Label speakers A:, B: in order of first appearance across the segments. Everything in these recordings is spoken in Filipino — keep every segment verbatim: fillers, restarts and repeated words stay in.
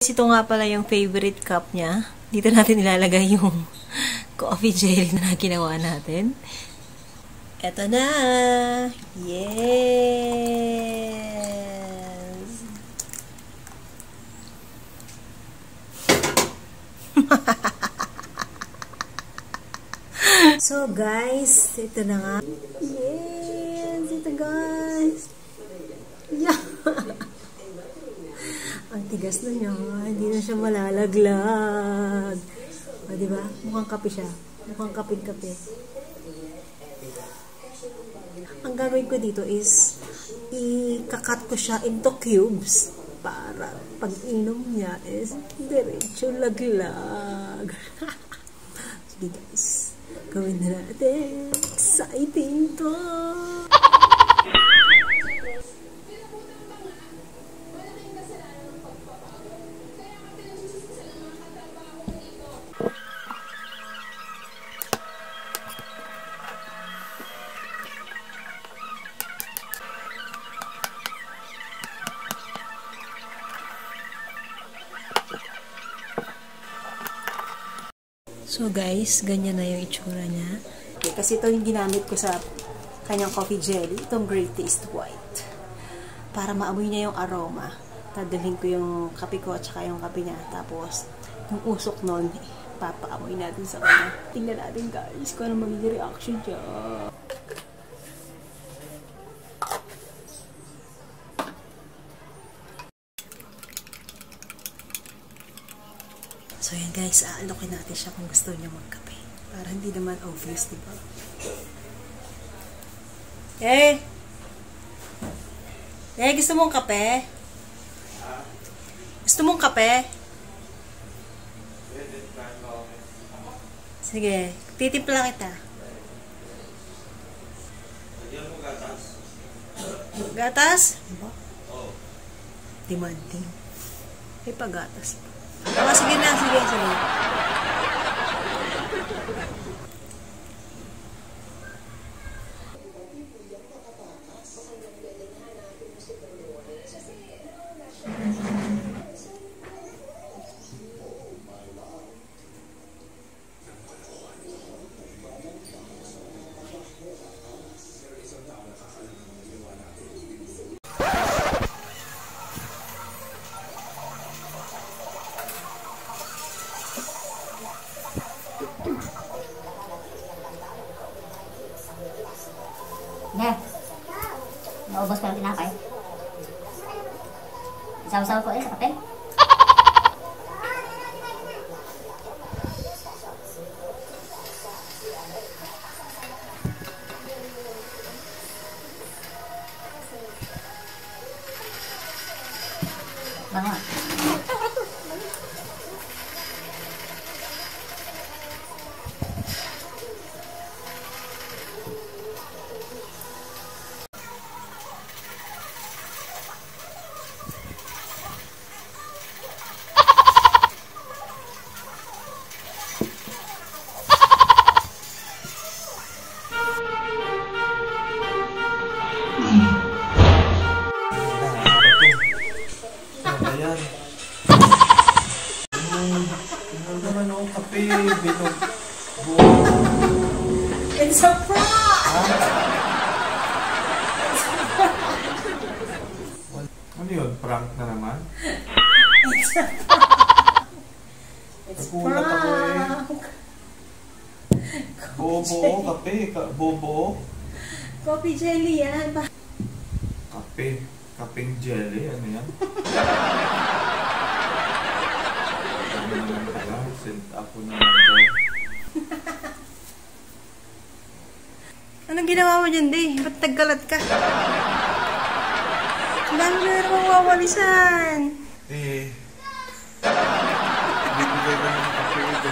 A: Ito nga pala yung favorite cup niya. Dito natin ilalagay yung coffee jelly na ginawa natin. Eto na! Yes! So guys, ito na nga. Yes! Ito guys! Yeah! Ang tigas na niya. Hindi na siya malalaglag. O, diba? Mukhang kape siya. Mukhang kapin-kape. Ang gagawin ko dito is i-kakat ko siya into cubes para pag inom niya is diretso laglag. Sige guys. Gawin na natin. Exciting to! So guys, ganyan na yung itsura niya. Okay, kasi ito yung ginamit ko sa kanyang coffee jelly. Itong Great Taste White. Para maamoy niya yung aroma. Tadalhin ko yung kape ko at saka yung kape niya. Tapos, yung usok nun, papaamoy natin sa kanya. Tingnan natin guys kung ano magiging reaction niya. So yan guys, aalokin natin siya kung gusto niya magkape. Para hindi naman obvious, diba? Eh! Eh, gusto mong kape? Gusto mong kape? Sige, titimpla kita. Gatas? Demanding. May pagatas pa. Oh, sige na, sige, sige.
B: Yeah. Naubos ko yung tinapay. Isaw-saw ko eh sa kape. Bango.
C: Ayan. Ano naman ako kape, bilog.
A: It's a prank!
C: Ano yun? Prank na naman?
A: It's a prank! It's
C: Nagulat ako eh.
A: prank!
C: Bobo, kape. Ka bobo.
A: Coffee jelly yan.
C: Kape. Kapeng jelly. Ano yan? Ano naman pala? Sent ako naman dyan.
A: Anong ginawa mo dyan, Day? Ba't nagkalat ka? Dami na naman wawalisan.
C: Eh. Bibigay ko ng kape ito.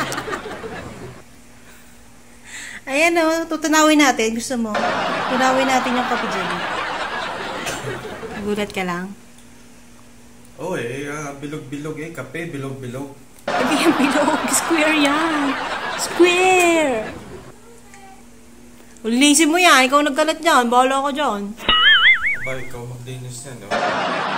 A: Ayan o, tutunawin natin. Gusto mo? Tunawin natin yung coffee jelly. Nagulat ka lang?
C: Oo oh, eh, uh, bilog-bilog eh. Kape, bilog-bilog.
A: Hindi yung bilog. Square yan. Square! Ulinisin mo yan. Ikaw nagkalat dyan. Bahala ka dyan.
C: Aba, ikaw maglinis na, no?